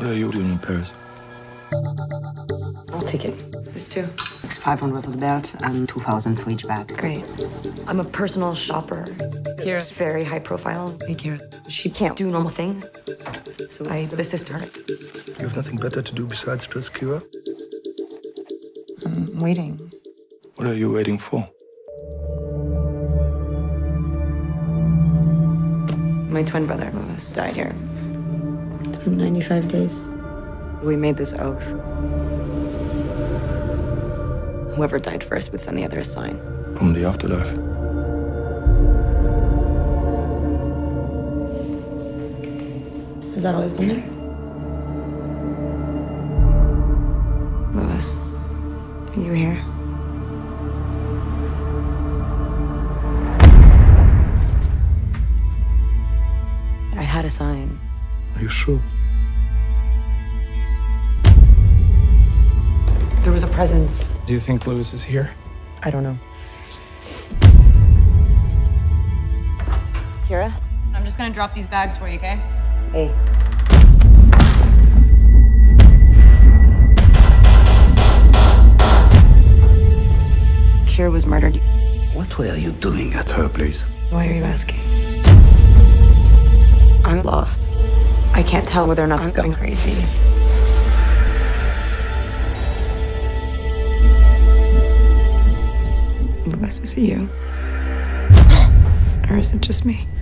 What are you doing in Paris? I'll take it. This too. It's 500 for the belt and 2,000 for each bag. Great. I'm a personal shopper. Kira's very high profile. Hey, Kira. She can't do normal things, so I assist her. You have nothing better to do besides dress Kira? I'm waiting. What are you waiting for? My twin brother Louis died here. It's been 95 days. We made this oath. Whoever died first would send the other a sign. From the afterlife. Has that always been there? Louis, are you here? I had a sign. Are you sure? There was a presence. Do you think Louis is here? I don't know. Kira? I'm just gonna drop these bags for you, okay? Hey. Kira was murdered. What were you doing at her place? Why are you asking? I'm lost. I can't tell whether or not I'm going crazy. Louis, is it you? Or is it just me?